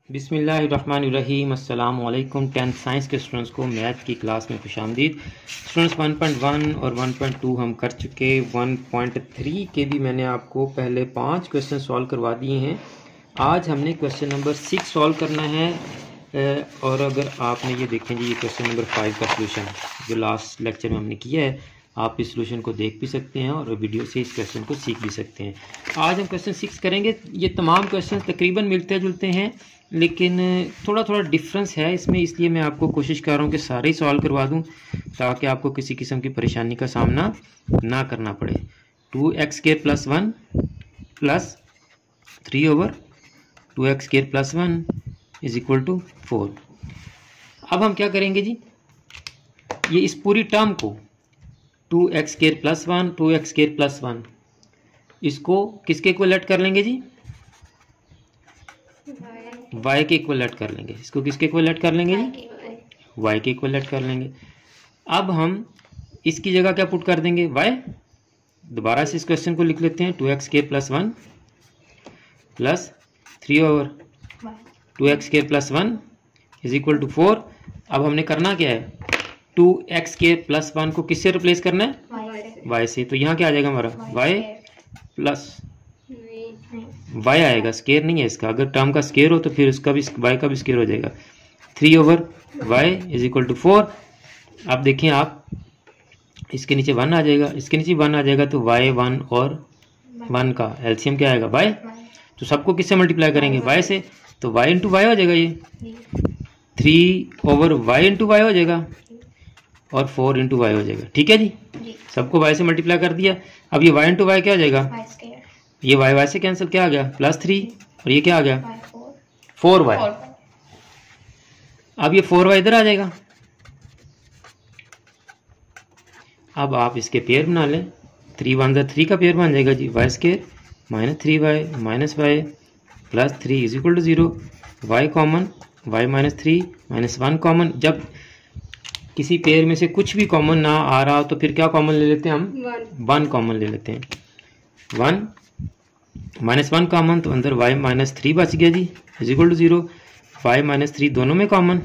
बिस्मिल्लाहिर्रहमानिर्रहीम। अस्सलाम वालेकुम। 10th साइंस के स्टूडेंट्स को मैथ की क्लास में खुशामदीद। स्टूडेंट्स 1.1 और 1.2 हम कर चुके। 1.3 के भी मैंने आपको पहले 5 क्वेश्चन सॉल्व करवा दिए हैं। आज हमने क्वेश्चन नंबर 6 सॉल्व करना है। और अगर आपने ये देखें जी, ये क्वेश्चन नंबर 5 का सोल्यूशन जो लास्ट लेक्चर में हमने किया है, आप इस सोल्यूशन को देख भी सकते हैं और वीडियो से इस क्वेश्चन को सीख भी सकते हैं। आज हम क्वेश्चन 6 करेंगे। ये तमाम क्वेश्चन तकरीबन मिलते जुलते हैं, लेकिन थोड़ा थोड़ा डिफरेंस है इसमें, इसलिए मैं आपको कोशिश कर रहा हूँ कि सारे ही सॉल्व करवा दूँ ताकि आपको किसी किस्म की परेशानी का सामना ना करना पड़े। 2x² + 1 + 3/2x² + 1 = 4। अब हम क्या करेंगे जी, ये इस पूरी टर्म को 2x² + 1 2x² + 1 इसको किसके इक्वलेट कर लेंगे जी? y के इक्वलेट कर लेंगे। इसको किसके इक्वलेट कर लेंगे जी? y के इक्वलेट कर लेंगे। अब हम इसकी जगह क्या पुट कर देंगे? y। दोबारा से इस क्वेश्चन को लिख लेते हैं। 2x² + 1 + 3/2x² + 1 = 4। अब हमने करना क्या है? 2x² + 1 को किससे रिप्लेस करना है? y से। तो यहाँ क्या आ जाएगा हमारा? y आएगा, स्केयर नहीं है इसका। अगर टर्म का स्केयर हो तो फिर उसका भी y का भी स्केयर हो जाएगा। 3/y = 4। अब देखें आप, इसके नीचे 1 आ जाएगा, इसके नीचे 1 आ जाएगा, तो y 1 और 1 का एलसीएम क्या आएगा? y। तो सबको किससे मल्टीप्लाई करेंगे? y से। तो y × y हो जाएगा, ये 3/y × y हो जाएगा और 4 × y हो जाएगा। ठीक है जी, सबको y से मल्टीप्लाई कर दिया। अब ये y × y क्या हो जाएगा? ये y से कैंसिल, क्या आ गया? +3 और ये क्या आ गया? 4y। अब ये 4y इधर आ जाएगा। अब आप इसके पेयर बना लें। 3 × 1 = 3 का पेयर बन जाएगा जी। y² - 3y - y + 3 = 0। y common, y - 3 - 1 common. जब किसी पेयर में से कुछ भी कॉमन ना आ रहा हो तो फिर क्या कॉमन ले लेते हैं हम? 1 कॉमन ले लेते हैं। 1 - 1 कॉमन, तो अंदर y - 3 बच गया जी, = 0। y - 3 दोनों में कॉमन,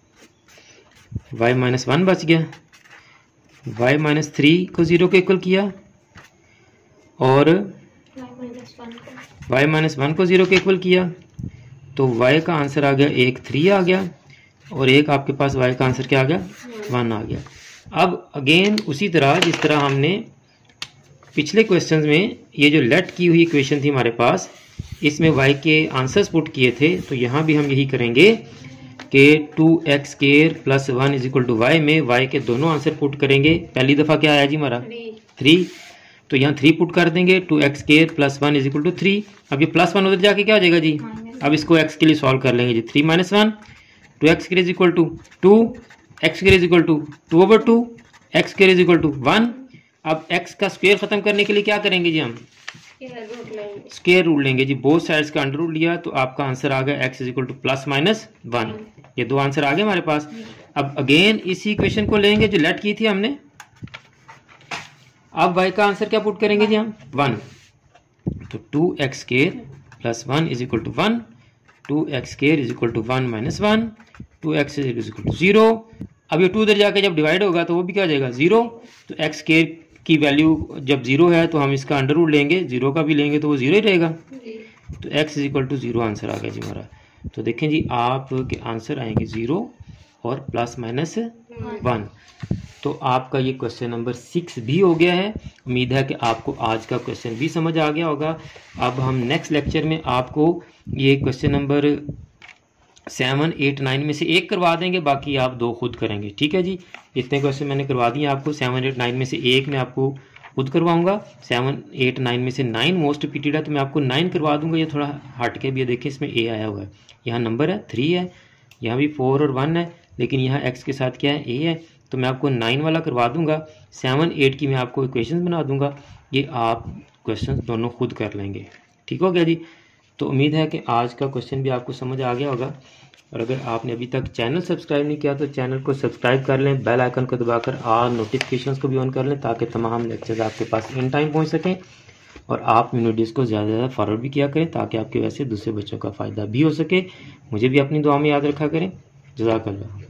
y - 1 बच गया। y - 3 को 0 के इक्वल किया और y - 1 को 0 के इक्वल किया, तो y का आंसर आ गया 1 3 आ गया, और एक आपके पास y का आंसर क्या आ गया? 1 आ गया। अब अगेन उसी तरह जिस तरह हमने पिछले क्वेश्चन में ये जो लेट की हुई इक्वेशन थी हमारे पास, इसमें y के आंसर्स पुट किए थे, तो यहाँ भी हम यही करेंगे कि 2x² + 1 = y में y के दोनों आंसर पुट करेंगे। पहली दफ़ा क्या आया जी हमारा? 3। तो यहाँ 3 पुट कर देंगे। 2x² + 1 = 3। अब ये +1 उधर जाके क्या हो जाएगा जी? अब इसको x के लिए सॉल्व कर लेंगे जी। 3 - 1 2x² = 2, x² = 2/2, x² = 1। अब x का स्क्वायर खत्म करने के लिए क्या करेंगे जी? हम स्क्वायर रूल लेंगे जी। बोथ साइड्स का अंडर रूल लिया, तो आपका आंसर आ गया x = +-1। ये दो आंसर आ गए हमारे पास। अब अगेन इसी इक्वेशन को लेंगे जो लेट की थी हमने। अब y का आंसर क्या पुट करेंगे जी? हम 1। तो 2x² + 1 = 1, 2x² = 1 - 1, 2x = 0। अब ये 2 इधर जाके जब डिवाइड होगा तो वो भी क्या हो जाएगा? 0। तो x² की वैल्यू जब 0 है तो हम इसका अंडर रूल लेंगे, 0 का भी लेंगे तो वो 0 ही रहेगा। तो x = 0 आंसर आ गया जी हमारा। तो देखें जी, आपके आंसर आएंगे 0 और +-1। तो आपका ये क्वेश्चन नंबर 6 भी हो गया है। उम्मीद है कि आपको आज का क्वेश्चन भी समझ आ गया होगा। अब हम नेक्स्ट लेक्चर में आपको ये क्वेश्चन नंबर 7 8 9 में से एक करवा देंगे, बाकी आप 2 खुद करेंगे। ठीक है जी, इतने क्वेश्चन मैंने करवा दिए आपको। 7 8 9 में से एक मैं आपको खुद करवाऊंगा। 7 8 9 में से 9 मोस्ट रिपीटेड है, तो मैं आपको 9 करवा दूंगा। ये थोड़ा हट के भी है, देखिए इसमें a आया हुआ है, यहाँ नंबर है 3 है, यहाँ भी 4 और 1 है, लेकिन यहाँ x के साथ क्या है? a है। तो मैं आपको 9 वाला करवा दूंगा। 7 8 की मैं आपको इक्वेशन बना दूंगा, ये आप क्वेश्चन दोनों खुद कर लेंगे। ठीक हो गया जी। तो उम्मीद है कि आज का क्वेश्चन भी आपको समझ आ गया होगा। और अगर आपने अभी तक चैनल सब्सक्राइब नहीं किया तो चैनल को सब्सक्राइब कर लें, बेल आइकन को दबाकर ऑल नोटिफिकेशंस को भी ऑन कर लें, ताकि तमाम लेक्चर्स आपके पास इन टाइम पहुंच सकें। और आप इन वीडियोज़ को ज़्यादा से ज़्यादा फॉरवर्ड भी किया करें ताकि आपके वजह से दूसरे बच्चों का फ़ायदा भी हो सके। मुझे भी अपनी दुआ में याद रखा करें। जज़ाकल्लाह।